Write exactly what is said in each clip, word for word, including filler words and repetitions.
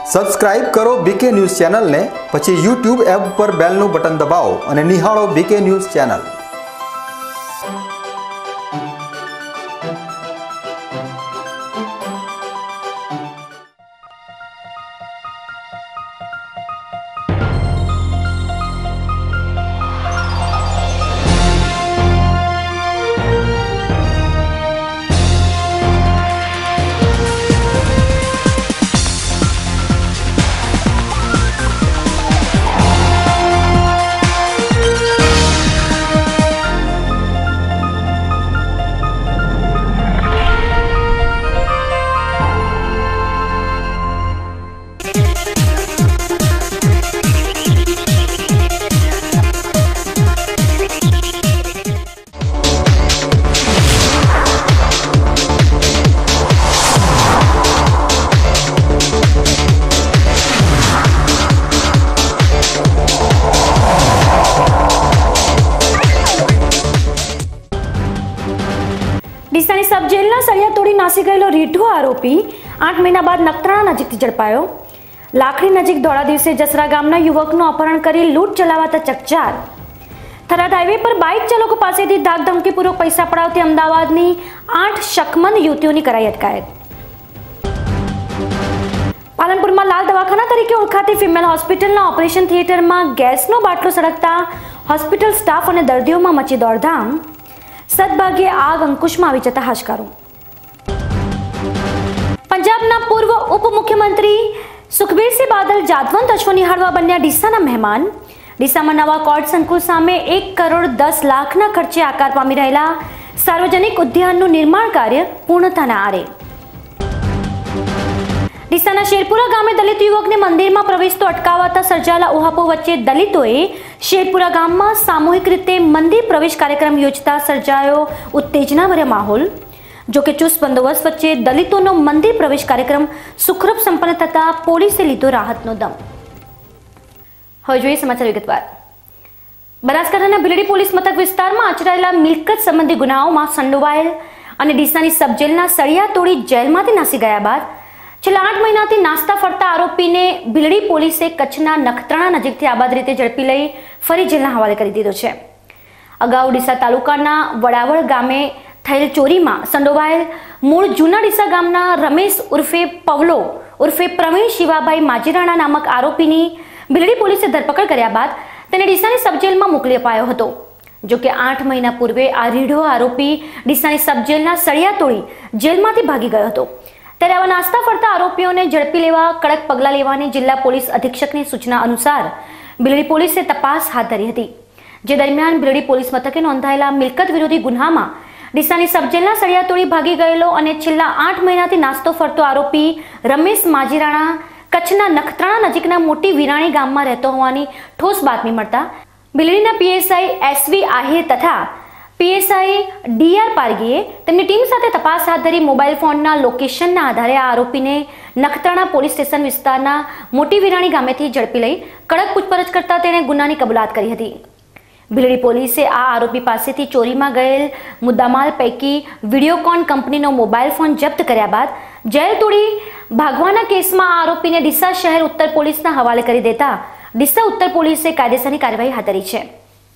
Subscribe કરો બીકે news ચેનલને, પછી યુટ્યુબ એપ પર બેલનું બટન દબાવો અને નિહાળો બીકે ન્યૂઝ ચેનલ। ડીસાની સબ જેલના સળિયા તોડી નાસી ગયેલો રીઢો આરોપી આઠ મહિના બાદ નખત્રાણા નજીકથી ઝડપાયો। લાખણી નજીક ધોળા દિવસે જસરા ગામના યુવકનું અપહરણ કરી લૂંટ ચલાવતા ચકચાર। થરાદ હાઈવે પર બાઇક ચાલકો પાસેથી ધાક ધમકીપૂર્વક પૈસા પડાવતી અમદાવાદની આઠ શકમંદ યુવતીઓની કરાઈ અટકાયત। પાલનપુરમાં લાલ દવાખાના તરીકે ઓળખાતી ફિમેલ હોસ્પિટલના ઓપરેશન થિયેટરમાં ગેસનો બાટલો સળગતા હોસ્પિટલ સ્ટાફ અને દર્દીઓમાં મચી દોડધામ। સદભાગ્યે આગ અંકુશમાં આવી જતા હાશકારો। પંજાબના પૂર્વ ઉપમુખ્યમંત્રી સુખબીરસિંહ બાદલ જાદવંત અશ્વ નિહાળવા બન્યા ડીસાના મહેમાન। ડીસામાં નવા કોર્ટ સંકુલ સામે એક કરોડ દસ લાખના ખર્ચે આકાર પામી રહેલા સાર્વજનિક ઉદ્યાનનું નિર્માણ કાર્ય પૂર્ણ થના આરે। ડીસાના શેરપુરા ગામે દલિત યુવકને મંદિરમાં પ્રવેશતો અટકાવતા સર્જાયેલા ઉહાપો વચ્ચે દલિતોએ શેરપુરા ગામમાં સામૂહિક રીતે મંદિર પ્રવેશ કાર્યક્રમ યોજતા સર્જાયો ઉત્તેજનાભર્યો માહોલ। જોકે ચુસ્ત બંદોબસ્ત વચ્ચે દલિતોનો મંદિર પ્રવેશ કાર્યક્રમ સુખરૂપ સંપન્ન થતા પોલીસે લીધો રાહતનો દમ। હવે જોઈએ સમાચાર વિગતવાર। બનાસકાંઠાના ભીલડી પોલીસ મથક વિસ્તારમાં આચરાયેલા મિલકત સંબંધી ગુનાઓમાં સંડોવાયેલ અને ડીસાની સબ જેલના સળિયા તોડી જેલમાંથી નાસી ગયા બાદ છેલ્લા આઠ મહિનાથી નાસ્તા ફરતા આરોપીને ભીલડી પોલીસે કચ્છના નખત્રાણા નજીકથી આબાદ રીતે ઝડપી લઈ ફરી જેલના હવાલે કરી દીધો છે। અગાઉ ડીસા તાલુકાના વડાવળ ગામે થયેલ ચોરીમાં સંડોવાયેલ મૂળ જૂના ડીસા ગામના રમેશ ઉર્ફે પવલો ઉર્ફે પ્રવીણ શિવાભાઈ માજીરાણા નામક આરોપીની ભીલડી પોલીસે ધરપકડ કર્યા બાદ તેને ડીસાની સબ જેલમાં મોકલી અપાયો હતો। જોકે આઠ મહિના પૂર્વે આ રીઢો આરોપી ડીસાની સબ જેલના સળિયા તોડી જેલમાંથી ભાગી ગયો હતો। ત્યારે આવા નાસ્તા ફરતા આરોપીઓને ઝડપી લેવા કડક પગલાં લેવાની જિલ્લા પોલીસ અધિક્ષકની સૂચના અનુસાર ભીલડી પોલીસે તપાસ હાથ ધરી હતી। જે દરમિયાન ભીલડી પોલીસ મથકે નોંધાયેલા મિલકત વિરોધી ગુન્હામાં ડીસાની સબ જેલના સળિયા તોડી ભાગી ગયેલો અને છેલ્લા આઠ મહિનાથી નાસ્તો ફરતો આરોપી રમેશ માજીરાણા કચ્છના નખત્રાણા નજીકના મોટી વિરાણી ગામમાં રહેતો હોવાની ઠોસ બાતમી મળતા ભીલડીના પીએસઆઈ એસવી આહિર તથા પીએસઆઈ ડીઆર પારગીએ તેમની ટીમ સાથે તપાસ હાથ ધરી મોબાઈલ ફોનના લોકેશનના આધારે આ આરોપીને નખત્રાણા પોલીસ સ્ટેશન વિસ્તારના મોટી વિરાણી ગામેથી ઝડપી લઈ કડક પૂછપરછ કરતા તેણે ગુનાની કબૂલાત કરી હતી। ભીલડી પોલીસે આ આરોપી પાસેથી ચોરીમાં ગયેલ મુદ્દામાલ પૈકી વિડીયોકોન કંપનીનો મોબાઈલ ફોન જપ્ત કર્યા બાદ જેલ તોડી ભાગવાના કેસમાં આ આરોપીને ડીસા શહેર ઉત્તર પોલીસના હવાલે કરી દેતા ડીસા ઉત્તર પોલીસે કાયદેસરની કાર્યવાહી હાથ ધરી છે।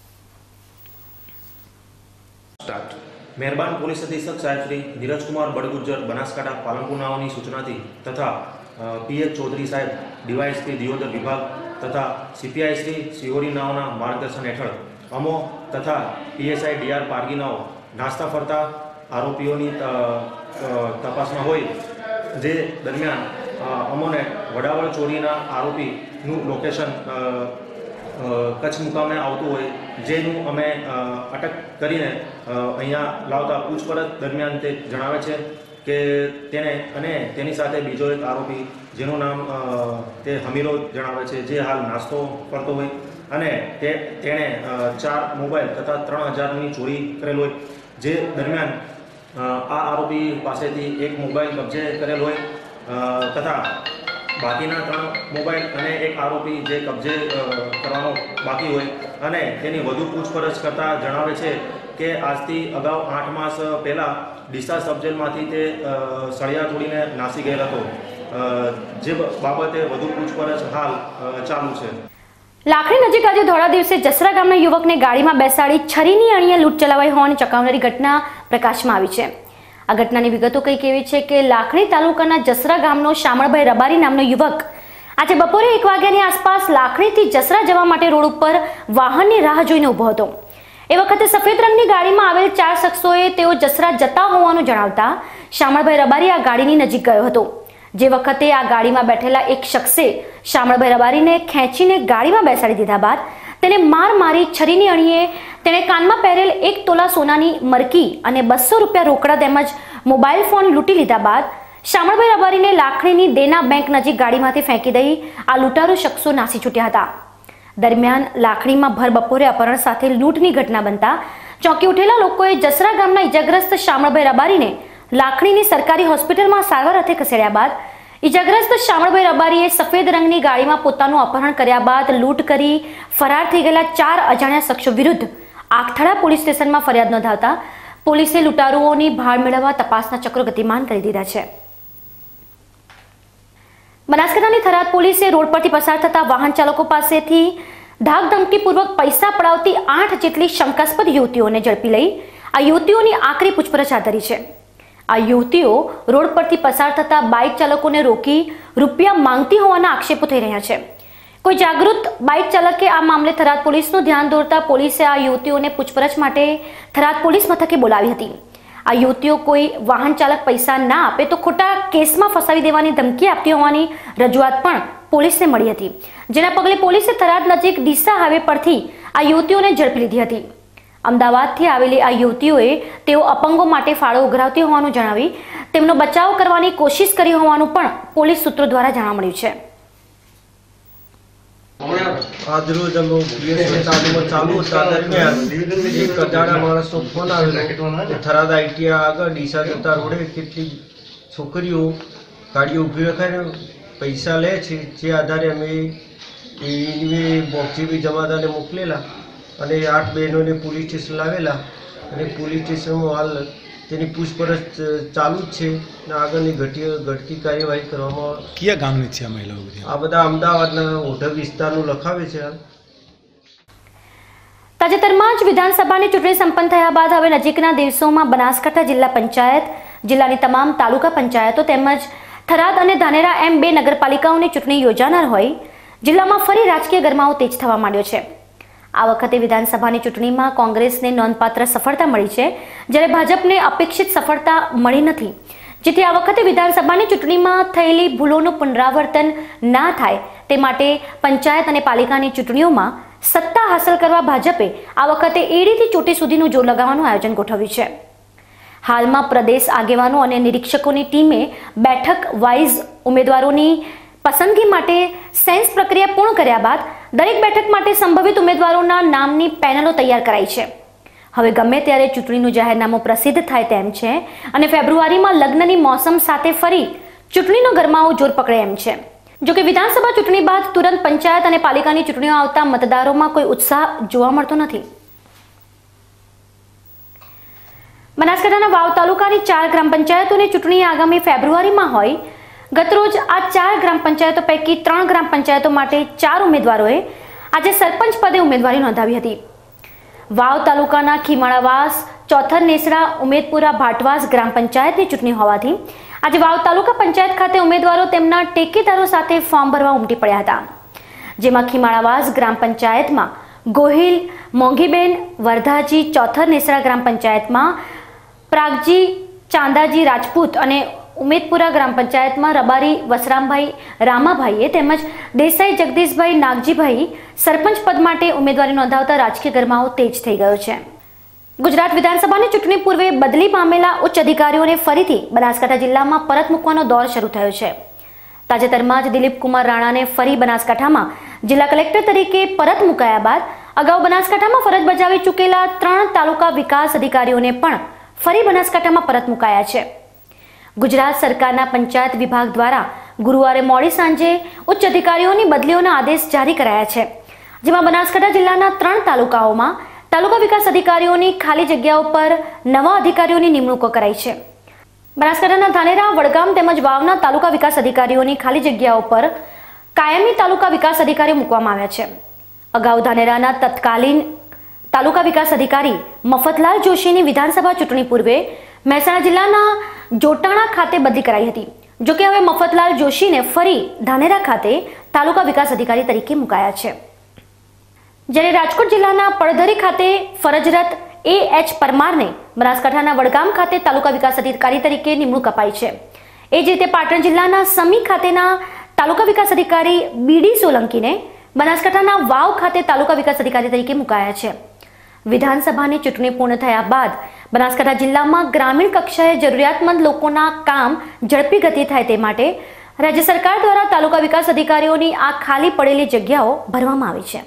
મહેરબાન પોલીસ અધિક્ષક સાહેબ શ્રી ધીરજકુમાર બડગુજર બનાસકાંઠા પાલનપુર નાઓની સૂચનાથી તથા પીએચ ચૌધરી સાહેબ ડીવાયએસપી દિયોદર વિભાગ તથા સીપીઆઈ શ્રી સિહોરી નાઓના માર્ગદર્શન હેઠળ અમો તથા પીએસઆઈ ડીઆર પારગી નાઓ નાસ્તા ફરતા આરોપીઓની તપાસમાં હોય જે દરમિયાન અમોને વડાવળ ચોરીના આરોપીનું લોકેશન કચ્છ મુકામે આવતું હોય જેનું અમે અટક કરીને અહીંયા લાવતા પૂછપરછ દરમિયાન તે જણાવે છે કે તેને અને તેની સાથે બીજો એક આરોપી જેનું નામ તે હમીરો જણાવે છે જે હાલ નાસ્તો કરતો હોય અને તે તેણે ચાર મોબાઈલ તથા ત્રણ હજારની ચોરી કરેલ હોય। જે દરમિયાન આ આરોપી પાસેથી એક મોબાઈલ કબજે કરેલ હોય તથા બાકીના ત્રણ મોબાઈલ અને એક આરોપી જે કબજે કરવાનો બાકી હોય અને તેની વધુ પૂછપરછ કરતાં જણાવે છે કે આજથી અગાઉ આઠ માસ પહેલાં ડીસા સબ જેલમાંથી તે સળિયા તોડીને નાસી ગયેલ હતો। જે બાબતે વધુ પૂછપરછ હાલ ચાલુ છે. લાખણી નજીક આજે ધોળા દિવસે જસરા ગામના યુવકને ગાડીમાં બેસાડી છરીની અણીએ લૂંટ ચલાવાઈ હોવાની ચોંકાવનારી ઘટના પ્રકાશમાં આવી છે. આ ઘટનાની વિગતો કંઈક એવી છે કે લાખણી તાલુકાના જસરા ગામનો શામળભાઈ રબારી નામનો યુવક આજે બપોરે એક વાગ્યાની આસપાસ લાખણીથી જસરા જવા માટે રોડ ઉપર વાહનની રાહ જોઈને ઊભો હતો. એ વખતે સફેદ રંગની ગાડીમાં આવેલ ચાર શખ્સોએ તેઓ જસરા જતા હોવાનું જણાવતા શામળભાઈ રબારી આ ગાડીની નજીક ગયો હતો. જે વખતે આ ગાડીમાં બેઠેલા એક શખ્સે શામળભાઈ રબારીને ખેંચીને ગાડીમાં બેસાડી દીધા બાદ તેને માર મારી છરીની અણીએ તેણે કાનમાં પહેરેલ એક તોલા સોનાની મરકી અને બસો રૂપિયા રોકડા તેમજ મોબાઈલ ફોન લૂંટી લીધા બાદ શામળભાઈ રબારીને લાખણીની દેના બેંક નજીક ગાડીમાંથી ફેંકી દઈ આ લૂંટારૂ શખ્સો નાસી છૂટ્યા હતા. દરમિયાન લાખણીમાં ભર બપોરે અપહરણ સાથે લૂંટની ઘટના બનતા ચોંકી ઉઠેલા લોકોએ જસરા ગામના ઇજાગ્રસ્ત શામળભાઈ રબારીને લાખણીની સરકારી હોસ્પિટલમાં સારવાર અર્થે ખસેડ્યા બાદ ઇજાગ્રસ્ત શામળભાઈ રબારીએ સફેદ રંગની ગાડીમાં પોતાનું અપહરણ કર્યા બાદ લૂંટ કરી ફરાર થઈ ગયેલા ચાર અજાણ્યા શખ્સો વિરુદ્ધ આખથડા પોલીસ સ્ટેશનમાં ફરિયાદ નોંધાવતા પોલીસે લૂંટારુઓની ભાળ મેળવવા તપાસના ચક્રો ગતિમાન કરી દીધા છે. બનાસકાંઠાની થરાદ પોલીસે રોડ પરથી પસાર થતા વાહન ચાલકો પાસેથી ધાકધમકીપૂર્વક પૈસા પડાવતી આઠ જેટલી શંકાસ્પદ યુવતીઓને ઝડપી લઈ આ યુવતીઓની આકરી પૂછપરછ હાથ ધરી છે. આ યુવતીઓ રોડ પરથી પસાર થતા બાઇક ચાલકોને રોકી રૂપિયા માંગતી હોવાના આક્ષેપો થઈ રહ્યા છે. કોઈ જાગૃત બાઇક ચાલકે આ મામલે થરાદ પોલીસનું ધ્યાન દોરતા પોલીસે આ યુવતીઓને પૂછપરછ માટે થરાદ પોલીસ મથકે બોલાવી હતી. આ યુવતીઓ કોઈ વાહન ચાલક પૈસા ના આપે તો ખોટા કેસમાં ફસાવી દેવાની ધમકી આપતી હોવાની રજૂઆત પણ પોલીસને મળી હતી. જેના પગલે પોલીસે થરાદ નજીક ડીસા હાઈવે પરથી આ યુવતીઓને ઝડપી લીધી હતી. અમદાવાદથી આવેલી આ યુવતીઓએ તેઓ અપંગો માટે ફાળો ઉઘરાવતી હોવાનું જણાવી તેમનો બચાવ કરવાની કોશિશ કરી હોવાનું પણ પોલીસ સૂત્રો દ્વારા જાણવા મળ્યું છે. આજરોજ અમે ચાલુમાં ચાલુ હતા દરમિયાન એક અજાણા માણસનો ફોન આવેલો. થરાદ આઈટીઆઈ આગળ ડીસા જતા રોડે કેટલી છોકરીઓ ગાડીઓ ઊભી રખાઈને પૈસા લે છે. જે આધારે અમે એની બોક્સી બી જમાદારને મોકલેલા અને આઠ બહેનોને પોલીસ સ્ટેશન લાવેલા અને પોલીસ સ્ટેશનમાં હાલ તેની પૂછપરછ ચાલુ જ છે અને આગળની ઘટી ઘટતી કાર્યવાહી કરવામાં. કયા ગામની છે આ મહિલાઓ? આ બધા અમદાવાદના ઓઢવ વિસ્તારનું લખાવે છે. હાલ તાજેતરમાં જ વિધાનસભાની ચૂંટણી સંપન્ન થયા બાદ હવે નજીકના દિવસોમાં બનાસકાંઠા જિલ્લા પંચાયત, જિલ્લાની તમામ તાલુકા પંચાયતો તેમજ થરાદ અને ધાનેરા એમ બે નગરપાલિકાઓની ચૂંટણી યોજાનાર હોય જિલ્લામાં ફરી રાજકીય ગરમાવો તેજ થવા માંડ્યો છે. આ વખતે વિધાનસભાની ચૂંટણીમાં કોંગ્રેસને નોંધપાત્ર સફળતા મળી છે, જ્યારે ભાજપને અપેક્ષિત સફળતા મળી નથી. જેથી આ વખતે વિધાનસભાની ચૂંટણીમાં થયેલી ભૂલોનું પુનરાવર્તન ના થાય તે માટે પંચાયત અને પાલિકાની ચૂંટણીઓમાં સત્તા હાંસલ કરવા ભાજપે આ વખતે એડીથી ચોટી સુધીનું જોર લગાવવાનું આયોજન ગોઠવ્યું છે. હાલમાં પ્રદેશ આગેવાનો અને નિરીક્ષકોની ટીમે બેઠક વાઇઝ ઉમેદવારોની પસંદગી માટે સેન્સ પ્રક્રિયા પૂર્ણ કર્યા બાદ દરેક બેઠક માટે સંભવિત ઉમેદવારોના નામની પેનલો તૈયાર કરાઈ છે. હવે ગમે ત્યારે ચૂંટણીનું જાહેરનામું પ્રસિદ્ધ થાય તેમ છે અને ફેબ્રુઆરીમાં લગ્નની મોસમ સાથે ફરી ચૂંટણીનો ગરમાવો જોર પકડે એમ છે. જોકે વિધાનસભા ચૂંટણી બાદ તુરંત પંચાયત અને પાલિકાની ચૂંટણીઓ આવતા મતદારોમાં કોઈ ઉત્સાહ જોવા મળતો નથી. બનાસકાંઠાના વાવ તાલુકાની ચાર ગ્રામ પંચાયતોની ચૂંટણી આગામી ફેબ્રુઆરીમાં હોય ગતરોજ આ ચાર ગ્રામ પંચાયતો પૈકી ત્રણ ગ્રામ પંચાયતો માટે ચાર ઉમેદવારોએ આજે સરપંચ પદે ઉમેદવારી નોંધાવી હતી. વાવ તાલુકાના ખીમાળાવાસ, ચોથર નેસડા, ઉમેદપુરા, ભાટવાસ ગ્રામ પંચાયતની ચૂંટણી હોવાથી આજે વાવ તાલુકા પંચાયત ખાતે ઉમેદવારો તેમના ટેકેદારો સાથે ફોર્મ ભરવા ઉમટી પડ્યા હતા. જેમાં ખીમાળાવાસ ગ્રામ પંચાયતમાં ગોહિલ, મોંઘીબેન, વરધાજી, ચોથર નેસડા ગ્રામ પંચાયતમાં પ્રાગજી, ચાંદાજી રાજપૂત અને ઉમેદપુરા ગ્રામ પંચાયતમાં રબારી વસરામભાઈ રામાભાઈએ તેમજ દેસાઈ જગદીશભાઈ નાગજીભાઈ સરપંચ પદ માટે ઉમેદવારી નોંધાવતા રાજકીય ગરમાવો તેજ થઈ ગયો છે. ગુજરાત વિધાનસભાની ચૂંટણી પૂર્વે બદલી પામેલા ઉચ્ચ અધિકારીઓને ફરીથી બનાસકાંઠા જિલ્લામાં પરત મૂકવાનો દોર શરૂ થયો છે. તાજેતરમાં જ દિલીપ કુમાર રાણાને ફરી બનાસકાંઠામાં જિલ્લા કલેક્ટર તરીકે પરત મુકાયા બાદ અગાઉ બનાસકાંઠામાં ફરજ બજાવી ચૂકેલા ત્રણ તાલુકા વિકાસ અધિકારીઓને પણ ફરી બનાસકાંઠામાં પરત મુકાયા છે. ગુજરાત સરકારના પંચાયત વિભાગ દ્વારા ગુરુવારે મોડી સાંજે ઉચ્ચ અધિકારીઓની બદલીઓના આદેશ જારી કરાયા છે, જેમાં બનાસકાંઠા જિલ્લાના ત્રણ તાલુકાઓમાં તાલુકા વિકાસ અધિકારીઓની ખાલી જગ્યાઓ પર નવા અધિકારીઓની નિમણૂકો કરાઈ છે. બનાસકાંઠાના ધાનેરા, વડગામ તેમજ વાવના તાલુકા વિકાસ અધિકારીઓની ખાલી જગ્યાઓ પર કાયમી તાલુકા વિકાસ અધિકારીઓ મૂકવામાં આવ્યા છે. અગાઉ ધાનેરાના તત્કાલીન તાલુકા વિકાસ અધિકારી મફતલાલ જોશીની વિધાનસભા ચૂંટણી પૂર્વે મહેસાણા જિલ્લાના જોટાણા ખાતે બદલી કરાઈ હતી. જોકે હવે મફતલાલ જોશીને ફરી ધાનેરા ખાતે તાલુકા વિકાસ અધિકારી તરીકે મુકાયા છે. જ્યારે રાજકોટ જિલ્લાના પડધરી ખાતે ફરજરત એ એચ પરમારને બનાસકાંઠાના વડગામ ખાતે તાલુકા વિકાસ અધિકારી તરીકે નિમણૂક અપાઈ છે. એ જ રીતે પાટણ જિલ્લાના સમી ખાતેના તાલુકા વિકાસ અધિકારી બીડી સોલંકીને બનાસકાંઠાના વાવ ખાતે તાલુકા વિકાસ અધિકારી તરીકે મુકાયા છે. વિધાનસભાની ચૂંટણી પૂર્ણ થયા બાદ બનાસકાંઠા જિલ્લામાં ગ્રામીણ કક્ષાએ જરૂરિયાતમંદ લોકોના કામ ઝડપી ગતિ થાય તે માટે રાજ્ય સરકાર દ્વારા તાલુકા વિકાસ અધિકારીઓની આ ખાલી પડેલી જગ્યાઓ ભરવામાં આવી છે.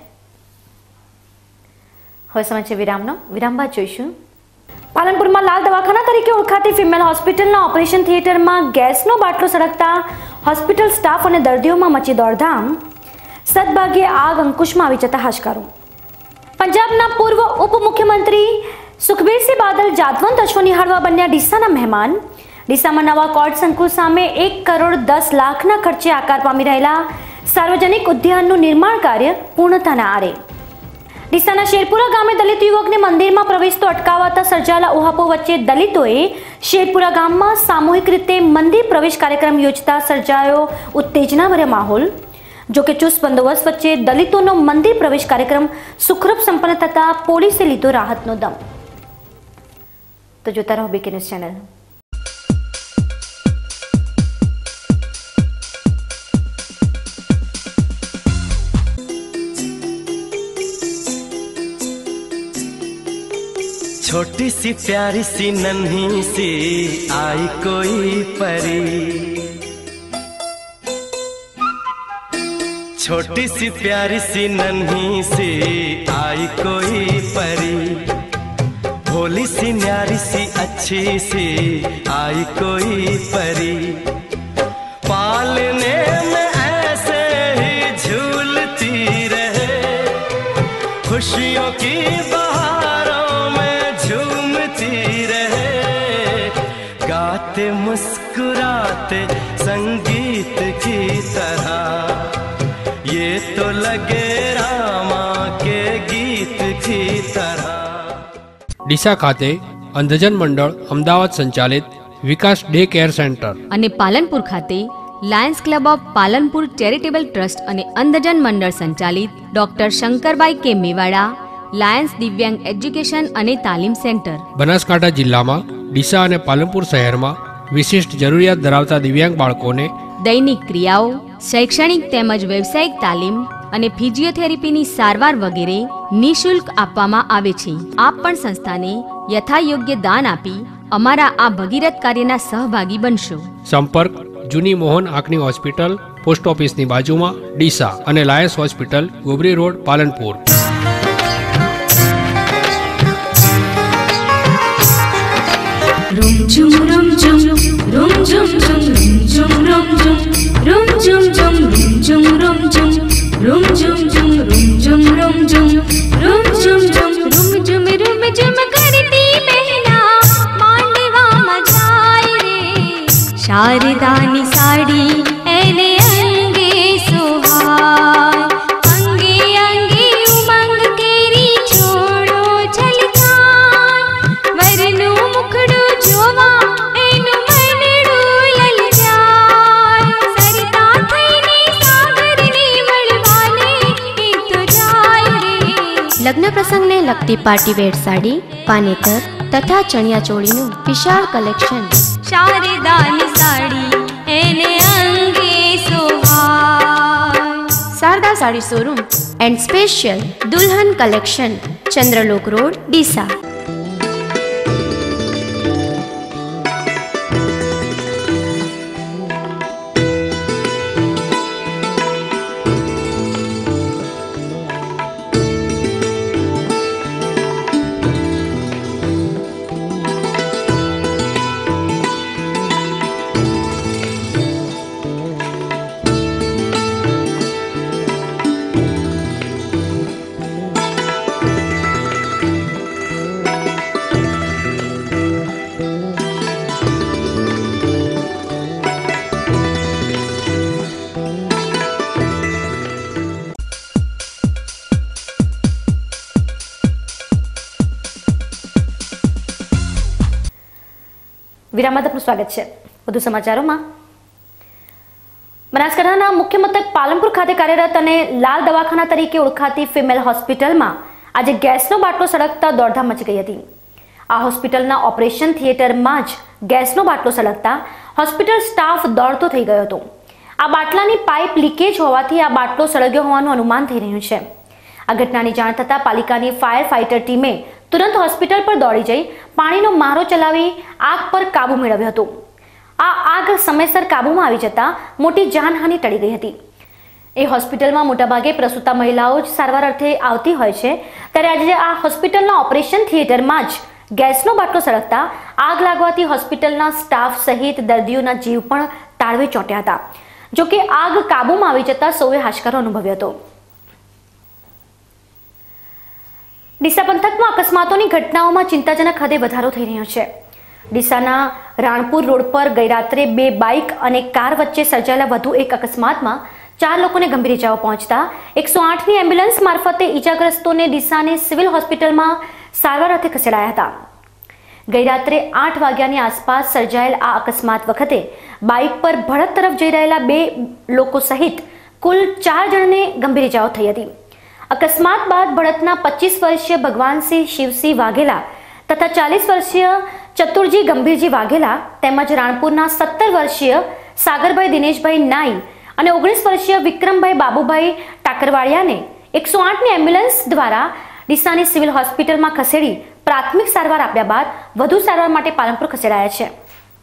હવે સમય છે વિરામનો. વિરામ બાદ જોઈશું. પાલનપુરમાં લાલ દવાખાના તરીકે ઓળખાતી ફિમેલ હોસ્પિટલના ઓપરેશન થિયેટરમાં ગેસનો બાટલો સળગતા હોસ્પિટલ સ્ટાફ અને દર્દીઓમાં મચી દોડધામ. સદભાગ્યે આગ અંકુશમાં આવી જતા હાશકારો. પંજાબના પૂર્વ ઉપમુખ્યમંત્રી સુખબીરસિંહ બાદલ જાદવંત અશ્વ નિહાળવા બન્યા ડીસાના મહેમાન. ડીસામાં નવા કોર્ટ સંકુલ સામે એક કરોડ દસ લાખના ખર્ચે આકાર પામી રહેલા સાર્વજનિક ઉદ્યાનનું નિર્માણ કાર્ય પૂર્ણતાના આરે. ડીસાના શેરપુરા ગામે દલિત યુવકને મંદિરમાં પ્રવેશતો અટકાવતા સર્જાયેલા ઉહાપો વચ્ચે દલિતોએ શેરપુરા ગામમાં સામૂહિક રીતે મંદિર પ્રવેશ કાર્યક્રમ યોજતા સર્જાયો ઉત્તેજનાભર્યો માહોલ. જોકે ચુસ્ત બંદોબસ્ત વચ્ચે દલિતોનો મંદિર પ્રવેશ કાર્યક્રમ સુખરૂપ સંપન્ન થતા પોલીસે લીધો રાહતનો દમ. તો જોતા રહો બીકે ન્યૂઝ ચેનલ. छोटी सी प्यारी सी नन्ही सी आई कोई परी, छोटी सी प्यारी सी नन्ही सी आई कोई परी, भोली सी न्यारी सी अच्छी सी आई कोई परी, पालने में ऐसे ही झूलती रहे, खुशियों की मुस्कुराते संगीत की तरह, ये तो लगे रामा के गीत की तरह. ડીસા ખાતે અંધજન મંડળ અમદાવાદ સંચાલિત વિકાસ ડે કેર સેન્ટર અને પાલનપુર ખાતે Lions Club of Palanpur charitable trust અને અંધજન મંડળ સંચાલિત ડોક્ટર શંકરભાઈ કે મેવાડા લાયન્સ દિવ્યાંગ એજ્યુકેશન અને તાલીમ સેન્ટર. બનાસકાંઠા જિલ્લામાં ડીસા અને પાલનપુર શહેરમાં વિશિષ્ટ જરૂરિયાત ધરાવતા દિવ્યાંગ બાળકોને દૈનિક ક્રિયાઓ, શૈક્ષણિક તેમજ વ્યવસાયિક તાલીમ અને ફિઝિયોથેરાપીની સારવાર વગેરે નિઃશુલ્ક આપવામાં આવે છે. આપ પણ સંસ્થાને યથાયોગ્ય દાન આપી અમારા આ ભગીરથ કાર્યના સહભાગી બનશો. સંપર્ક જૂની મોહન આંખની હોસ્પિટલ, પોસ્ટ ઓફિસની બાજુમાં ડીસા અને Lions hospital, Gobari road, Palanpur. rum jum rum jum rum jum jum rum jum rum jum rum jum jum rum jum rum jum rum jum jum rum jum rum jum rum jum jum rum jum rum jum करती बहना मांडवा मजाए रे, शारदानी साड़ी एने अंगे सुहाय, अंगे अंगे उमंग केरी छोड़ो छलकाय, वरनु मुखड़ो जोवा एनु मनडू ललचाय, सरता थईने सागरने वळवाने ए तो जाय रे. લગ્ન પ્રસંગને લગતી પાર્ટી વેર સાડી, પાનેતર તથા ચણિયા ચોળીનું વિશાળ કલેક્શન. શારદાની સાડી એને અંગે સોહાય. Sharda sari showroom and special દુલ્હન કલેક્શન, ચંદ્રલોક રોડ, ડીસા. વિરામ બાદ આપનું સ્વાગત છે. વધુ સમાચારોમાં બનાસકાંઠાના મુખ્ય મથક પાલનપુર ખાતે કાર્યરત અને લાલ દવાખાના તરીકે ઓળખાતી ફિમેલ હોસ્પિટલમાં આજે ગેસનો બાટલો સળગતા દોડધામ મચી ગઈ હતી. આ હોસ્પિટલના ઓપરેશન થિયેટરમાં જ ગેસનો બાટલો સળગતા હોસ્પિટલ સ્ટાફ દોડતો થઈ ગયો હતો. આ બાટલાની પાઇપ લીકેજ હોવાથી આ બાટલો સળગ્યો હોવાનું અનુમાન થઈ રહ્યું છે. આ ઘટનાની જાણ થતાં પાલિકાની ફાયર ફાઇટર ટીમે તુરંત હોસ્પિટલ પર દોડી જઈ પાણીનો મારો ચલાવી આગ પર કાબુ મેળવ્યો હતો. આ આગ સમયસર કાબૂમાં આવી જતા મોટી જાનહાનિ ટળી ગઈ હતી. એ હોસ્પિટલમાં મોટાભાગે પ્રસૂતા મહિલાઓ જ સારવાર અર્થે આવતી હોય છે, ત્યારે આજે આ હોસ્પિટલના ઓપરેશન થિયેટરમાં જ ગેસનો બાટલો સળગતા આગ લાગવાથી હોસ્પિટલના સ્ટાફ સહિત દર્દીઓના જીવ પણ તાળવે ચોંટ્યા હતા. જોકે આગ કાબૂમાં આવી જતા સૌએ હાશકારો અનુભવ્યો હતો. ડીસા પંથકમાં અકસ્માતોની ઘટનાઓમાં ચિંતાજનક હદે વધારો થઈ રહ્યો છે. ડીસાના રાણપુર રોડ પર ગઈ રાત્રે બે બાઇક અને કાર વચ્ચે સર્જાયેલા વધુ એક અકસ્માતમાં ચાર લોકોને ગંભીર ઇજાઓ પહોંચતા એકસો આઠની એમ્બ્યુલન્સ મારફતે ઇજાગ્રસ્તોને ડીસાની સિવિલ હોસ્પિટલમાં સારવાર અર્થે ખસેડાયા હતા. ગઈ રાત્રે આઠ વાગ્યાની આસપાસ સર્જાયેલ આ અકસ્માત વખતે બાઇક પર ભડત તરફ જઈ રહેલા બે લોકો સહિત કુલ ચાર જણને ગંભીર ઇજાઓ થઈ હતી. અકસ્માત બાદ ભડતના પચીસ વર્ષીય ભગવાનસિંહ શિવસિંહ વાઘેલા તથા ચાલીસ વર્ષીય ચતુરજી ગંભીરજી વાઘેલા તેમજ રાણપુરના સત્તર વર્ષીય સાગરભાઈ દિનેશભાઈ નાઈ અને ઓગણીસ વર્ષીય વિક્રમભાઈ બાબુભાઈ ટાકરવાડિયાને એકસો આઠની એમ્બ્યુલન્સ દ્વારા ડીસાની સિવિલ હોસ્પિટલમાં ખસેડી પ્રાથમિક સારવાર આપ્યા બાદ વધુ સારવાર માટે પાલનપુર ખસેડાયા છે.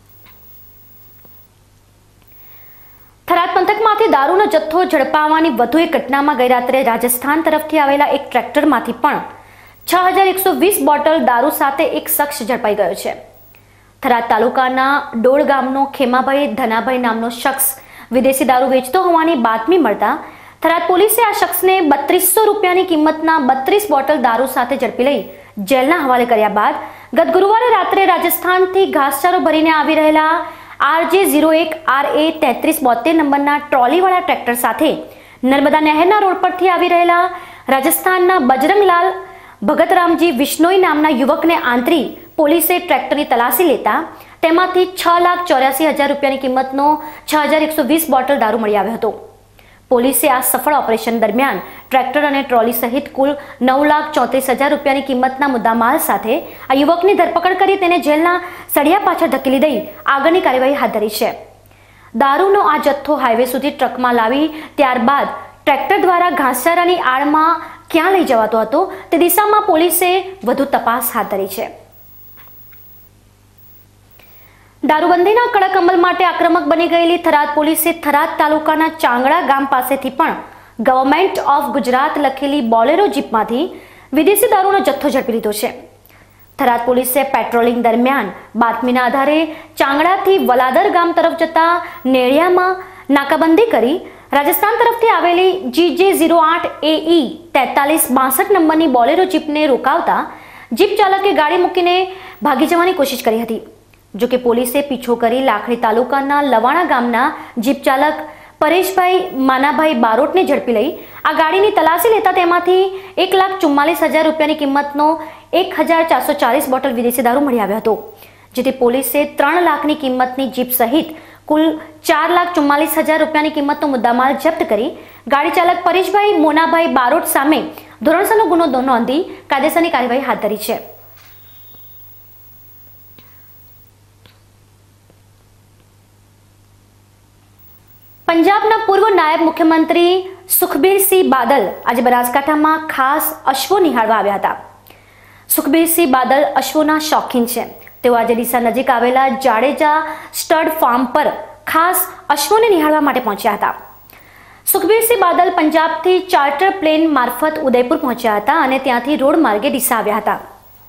થરાદ પંથકમાંથી દારૂનો જથ્થો ઝડપાવવાની વધુ એક ઘટનામાં ગઈ રાત્રે રાજસ્થાન તરફથી આવેલા એક ટ્રેક્ટરમાંથી પણ છ હજાર એકસો વીસ બોટલ દારૂ સાથે એક શખ્સ ઝડપાઈ ગયો છે. થરાદ તાલુકાના ડોળ ગામનો ખેમાભાઈ ધનાભાઈ નામનો શખ્સ વિદેશી દારૂ વેચતો હોવાની બાતમી મળતા થરાદ પોલીસે આ શખ્સને બત્રીસો રૂપિયાની કિંમતના બત્રીસ બોટલ દારૂ સાથે ઝડપી લઈ જેલના હવાલે કર્યા બાદ ગત ગુરુવારે રાત્રે રાજસ્થાનથી ઘાસચારો ભરીને આવી રહેલા આરજે ઝીરો એક આર એ તેત્રીસ બોતેર નંબરના ટ્રોલીવાળા ટ્રેક્ટર સાથે નર્મદા નહેરના રોડ પરથી આવી રહેલા રાજસ્થાનના બજરંગલાલ ભગતરામજી વિશ્નોઈ નામના યુવકને આંતરી પોલીસે ટ્રેક્ટરની તલાશી લેતા તેમાંથી છ લાખ ચોર્યાસી હજાર રૂપિયાની કિંમતનો છ હજાર એકસો વીસ બોટલ દારૂ મળી આવ્યો હતો. પોલીસે આ સફળ ઓપરેશન દરમિયાન ટ્રેક્ટર અને ટ્રોલી સહિત કુલ નવ લાખ ચોત્રીસ હજાર રૂપિયાની કિંમતના મુદ્દામાલ સાથે આ યુવકની ધરપકડ કરી તેને જેલના સળિયા પાછળ ધકેલી દઈ આગળની કાર્યવાહી હાથ ધરી છે. દારૂનો આ જથ્થો હાઈવે સુધી ટ્રકમાં લાવી ત્યારબાદ ટ્રેક્ટર દ્વારા ઘાસચારાની આડમાં ક્યાં લઈ જવાતો હતો તે દિશામાં પોલીસે વધુ તપાસ હાથ ધરી છે. દારૂબંધીના કડક અમલ માટે આક્રમક બની ગયેલી થરાદ પોલીસે થરાદ તાલુકાના ચાંગડા ગામ પાસેથી પણ ગવર્મેન્ટ ઓફ ગુજરાત લખેલી બોલેરો જીપમાંથી વિદેશી દારૂનો જથ્થો ઝડપી લીધો છે. થરાદ પોલીસે પેટ્રોલિંગ દરમિયાન બાતમીના આધારે ચાંગડાથી વલાદર ગામ તરફ જતા નેળિયામાં નાકાબંધી કરી રાજસ્થાન તરફથી આવેલી જી જે ઝીરો આઠ એ ઈ તેતાલીસ બાસઠ નંબરની બોલેરો જીપને રોકાવતા જીપ ચાલકે ગાડી મૂકીને ભાગી જવાની કોશિશ કરી હતી. જોકે પોલીસે પીછો કરી લાખણી તાલુકાના લવાણા ગામના જીપ ચાલક પરેશભાઈ માનાભાઈ બારોટને ઝડપી લઈ આ ગાડીની તલાશી લેતા તેમાંથી એક લાખ ચુમ્માલીસ હજાર રૂપિયાની કિંમતનો એક હજાર ચારસો ચાલીસ બોટલ વિદેશી દારૂ મળી આવ્યો હતો. જેથી પોલીસે ત્રણ લાખની કિંમતની જીપ સહિત કુલ ચાર લાખ ચુમ્માલીસ હજાર રૂપિયાની કિંમતનો મુદ્દામાલ જપ્ત કરી ગાડી ચાલક પરેશભાઈ મોનાભાઈ બારોટ સામે ધોરણસરનો ગુનો નોંધી કાયદેસરની કાર્યવાહી હાથ ધરી છે. પંજાબના પૂર્વ નાયબ મુખ્યમંત્રી સુખબીરસિંહ બાદલ આજે બનાસકાંઠામાં ખાસ અશ્વો નિહાળવા આવ્યા હતા. સુખબીરસિંહ બાદલ અશ્વોના શોખીન છે. તેઓ આજે ડીસા નજીક આવેલા જાડેજા સ્ટડ ફાર્મ પર ખાસ અશ્વોને નિહાળવા માટે પહોંચ્યા હતા. સુખબીરસિંહ બાદલ પંજાબથી ચાર્ટર પ્લેન મારફત ઉદયપુર પહોંચ્યા હતા અને ત્યાંથી રોડ માર્ગે ડીસા આવ્યા હતા.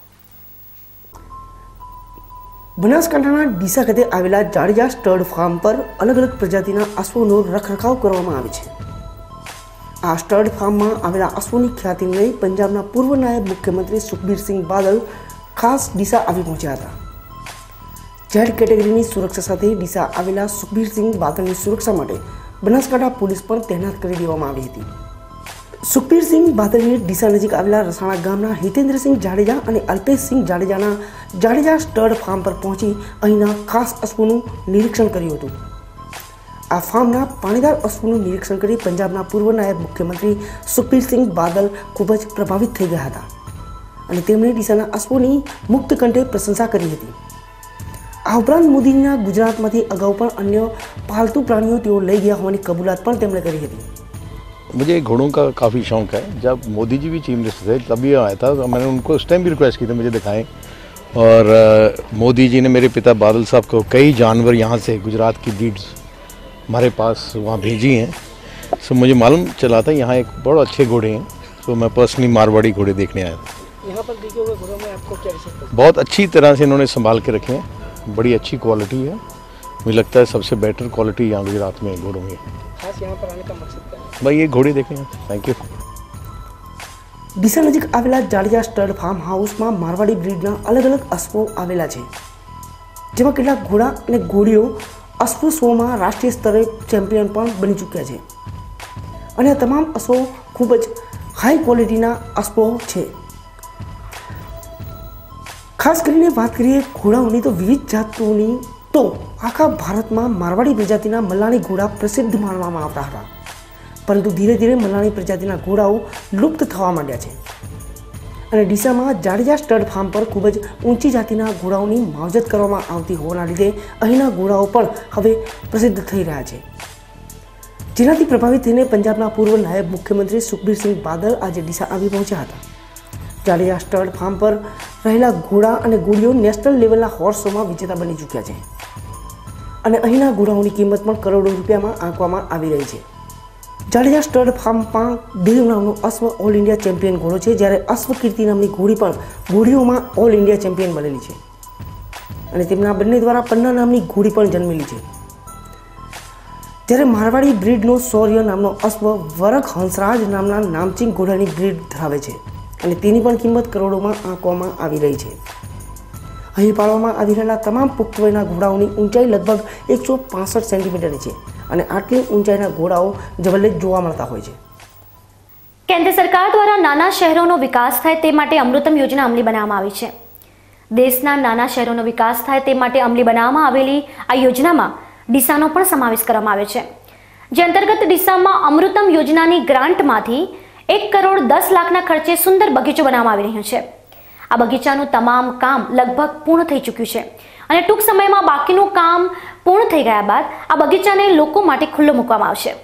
બનાસકાંઠાના ડીસા ખાતે આવેલા જાડેજા સ્ટડ ફાર્મ પર અલગ અલગ પ્રજાતિના અશ્વોનો રખરખાવ કરવામાં આવે છે. આ સ્ટડ ફાર્મમાં આવેલા અશ્વોની ખ્યાતિને લઈ પંજાબના પૂર્વ નાયબ મુખ્યમંત્રી સુખબીરસિંહ બાદલ ખાસ ડીસા આવી પહોંચ્યા હતા. ઝેડ કેટેગરીની સુરક્ષા સાથે ડીસા આવેલા સુખબીરસિંહ બાદલની સુરક્ષા માટે બનાસકાંઠા પોલીસ પણ તૈનાત કરી દેવામાં આવી હતી. સુખબીરસિંહ બાદલીએ ડીસા નજીક આવેલા રસાણા ગામના હિતેન્દ્રસિંહ જાડેજા અને અલ્પેશસિંહ જાડેજાના જાડેજા સ્ટડ ફાર્મ પર પહોંચી અહીંના ખાસ અશ્વનું નિરીક્ષણ કર્યું હતું. આ ફાર્મના પાણીદાર અશ્વનું નિરીક્ષણ કરી પંજાબના પૂર્વ નાયબ મુખ્યમંત્રી સુખબીરસિંહ બાદલ ખૂબ જ પ્રભાવિત થઈ ગયા હતા અને તેમણે ડીસાના અશ્વની મુક્ત કંઠે પ્રશંસા કરી હતી. આ ઉપરાંત મોદીના ગુજરાતમાંથી અગાઉ પણ અન્ય પાલતુ પ્રાણીઓ તેઓ લઈ ગયા હોવાની કબૂલાત પણ તેમણે કરી હતી. मुझे घोड़ों का काफ़ी शौक है. जब मोदी जी भी चीफ मिनिस्टर थे तभी आया था, तो मैंने उनको उस टाइम भी रिक्वेस्ट की थी मुझे दिखाएं. और मोदी जी ने मेरे पिता बादल साहब को कई जानवर यहाँ से गुजरात की ब्रीड्स हमारे पास वहाँ भेजी हैं. सो मुझे मालूम चला था यहाँ एक बहुत अच्छे घोड़े हैं. तो मैं पर्सनली मारवाड़ी घोड़े देखने आया था. यहाँ पर देखे हुए घोड़ों में आपको क्या विशेषता? बहुत अच्छी तरह से इन्होंने संभाल के रखे हैं. बड़ी अच्छी क्वालिटी है. मुझे लगता है सबसे बेटर क्वालिटी यहाँ गुजरात में घोड़ों में. खास यहाँ पर आने का मकसद क्या है? भाई ये घोड़े देखें. Thank you. ડીસા નજીક આવેલા જાડેજા સ્ટડ ફાર્મ હાઉસમાં મારવાડી બ્રીડના અલગ અલગ અશ્વો આવેલા છે, જેમાં કેટલાક ઘોડા અને ઘોડીઓ અશ્વ શોમાં રાષ્ટ્રીય સ્તરે ચેમ્પિયન પણ બની ચૂક્યા છે અને આ તમામ અશ્વો ખૂબ જ હાઈ ક્વોલિટીના અશ્વો છે. ખાસ કરીને વાત કરીએ ઘોડાઓની તો વિવિધ જાતોની તો આખા ભારતમાં મારવાડી પ્રજાતિના મલાણી ઘોડા પ્રસિદ્ધ માનવામાં આવતા હતા, પરંતુ ધીરે ધીરે મલાણી પ્રજાતિના ઘોડાઓ લુપ્ત થવા માંડ્યા છે અને ડીસામાં જાડેજા સ્ટડ ફાર્મ પર ખૂબ જ ઊંચી જાતિના ઘોડાઓની માવજત કરવામાં આવતી હોવાના લીધે અહીંના ઘોડાઓ પણ હવે પ્રસિદ્ધ થઈ રહ્યા છે, જેનાથી પ્રભાવિત થઈને પંજાબના પૂર્વ નાયબ મુખ્યમંત્રી સુખબીરસિંહ બાદલ આજે ડીસા આવી પહોંચ્યા હતા. જાડેજા સ્ટડ ફાર્મ પર રહેલા ઘોડા અને ઘોડીઓ નેશનલ લેવલના હોર્સ શોમાં વિજેતા બની ચૂક્યા છે અને અહીંના ઘોડાઓની કિંમત પણ કરોડો રૂપિયામાં આંકવામાં આવી રહી છે. જાડેજા સ્ટડ ફાર્મમાં દેવ નામનો અશ્વ ઓલ ઇન્ડિયા ચેમ્પિયન ઘોડો છે, જ્યારે અશ્વ કીર્તિ નામની ઘોડી પણ ઘોડીઓમાં ઓલ ઇન્ડિયા ચેમ્પિયન બનેલી છે અને તેમના બંને દ્વારા પન્ના નામની ઘોડી પણ જન્મેલી છે. જ્યારે મારવાડી બ્રીડનો શૌર્ય નામનો અશ્વ વરખ હંસરાજ નામના નામચીન ઘોડાની બ્રીડ ધરાવે છે અને તેની પણ કિંમત કરોડોમાં આંકવામાં આવી રહી છે. અહીં પાળવામાં આવી રહેલા તમામ પુખ્ત વયના ઘોડાઓની ઊંચાઈ લગભગ એકસો પાસઠ સેન્ટીમીટરની છે અને આટલી ઊંચાઈના ઘોડાઓ જવલ્લે જોવા મળતા હોય છે. કેન્દ્ર સરકાર દ્વારા નાના શહેરોનો વિકાસ થાય તે માટે અમૃતમ યોજના અમલી બનાવવામાં આવી છે. દેશના નાના શહેરોનો વિકાસ થાય તે માટે અમલી બનાવવામાં આવેલી આ યોજનામાં ડીસાનો પણ સમાવેશ કરવામાં આવ્યો છે, જે અંતર્ગત ડીસામાં અમૃતમ યોજનાની ગ્રાન્ટમાંથી એક કરોડ દસ લાખના ખર્ચે સુંદર બગીચો બનાવવામાં આવી રહ્યો છે. આ બગીચાનું તમામ કામ લગભગ પૂર્ણ થઈ ચૂક્યું છે અને ટૂંક સમયમાં બાકીનું કામ પૂર્ણ થઈ ગયા બાદ આ બગીચાને લોકો માટે ખુલ્લો મૂકવામાં આવશે.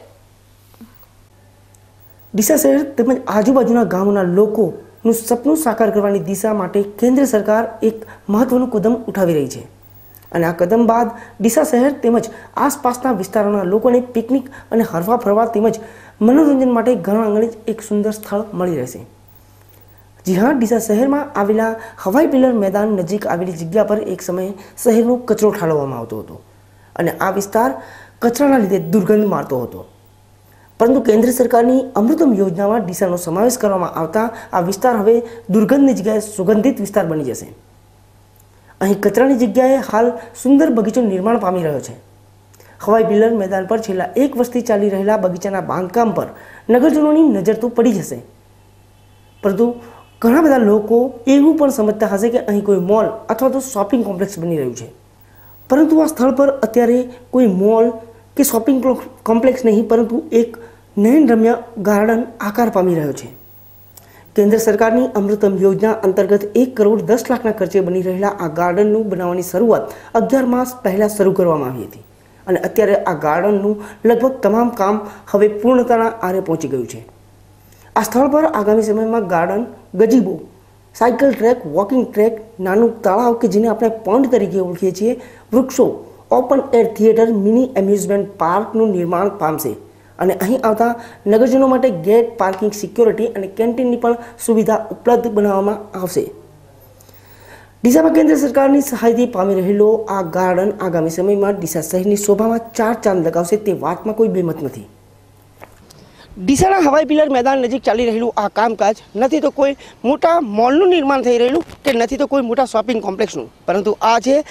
ડીસા શહેર તેમજ આજુબાજુના ગામોના લોકોનું સપનું સાકાર કરવાની દિશા માટે કેન્દ્ર સરકાર એક મહત્વનું કદમ ઉઠાવી રહી છે અને આ કદમ બાદ ડીસા શહેર તેમજ આસપાસના વિસ્તારોના લોકોને પિકનિક અને હરવા ફરવા તેમજ મનોરંજન માટે ઘણા આંગણે જ એક સુંદર સ્થળ મળી રહેશે. જી હા, ડીસા શહેરમાં આવેલા હવાઈ પિલર મેદાન નજીક આવેલી જગ્યા પર એક સમયે શહેરનો કચરો ઠાલવવામાં આવતો હતો અને આ વિસ્તાર કચરાના લીધે દુર્ગંધ મારતો હતો, પરંતુ કેન્દ્ર સરકારની અમૃતમ યોજનામાં ડીસાનો સમાવેશ કરવામાં આવતા આ વિસ્તાર હવે દુર્ગંધની જગ્યાએ સુગંધિત વિસ્તાર બની જશે. અહીં કચરાની જગ્યાએ હાલ સુંદર બગીચો નિર્માણ પામી રહ્યો છે. હવાઈ પિલર મેદાન પર છેલ્લા એક વર્ષથી ચાલી રહેલા બગીચાના બાંધકામ પર નગરજનોની નજર તો પડી જશે, પરંતુ ઘણા બધા લોકો એવું પણ સમજતા હશે કે અહીં કોઈ મોલ અથવા તો શોપિંગ કોમ્પ્લેક્સ બની રહ્યું છે, પરંતુ આ સ્થળ પર અત્યારે કોઈ મોલ કે શોપિંગ કોમ્પ્લેક્સ નહીં, પરંતુ એક નયનરમ્ય ગાર્ડન આકાર પામી રહ્યો છે. કેન્દ્ર સરકારની અમૃતમ યોજના અંતર્ગત એક કરોડ દસ લાખના ખર્ચે બની રહેલા આ ગાર્ડનનું બનાવવાની શરૂઆત અગિયાર માસ પહેલાં શરૂ કરવામાં આવી હતી અને અત્યારે આ ગાર્ડનનું લગભગ તમામ કામ હવે પૂર્ણતાના આરે પહોંચી ગયું છે. આ સ્થળ પર આગામી સમયમાં garden, gazebo, cycle track, walking track, નાનું તળાવ કે જેને આપણે પોન્ડ તરીકે ઓળખીએ છીએ, વૃક્ષો, open air theatre, mini amusement પાર્કનું નિર્માણ પામશે અને અહીં આવતા નગરજનો માટે ગેટ, પાર્કિંગ, સિક્યોરિટી અને કેન્ટીનની પણ સુવિધા ઉપલબ્ધ બનાવવામાં આવશે. ડીસામાં કેન્દ્ર સરકારની સહાયથી પામી રહેલો આ ગાર્ડન આગામી સમયમાં ડીસા શહેરની શોભામાં ચાર ચાંદ લગાવશે તે વાતમાં કોઈ બેમત નથી. ડીસાના હવાઈ પિલર મેદાન નજીક ચાલી રહેલું આ કામકાજ નથી તો કોઈ મોટા મોલનું નિર્માણ થઈ રહેલું કે નથી તો કોઈ મોટા શોપિંગ કોમ્પ્લેક્સનું, પરંતુ આ છે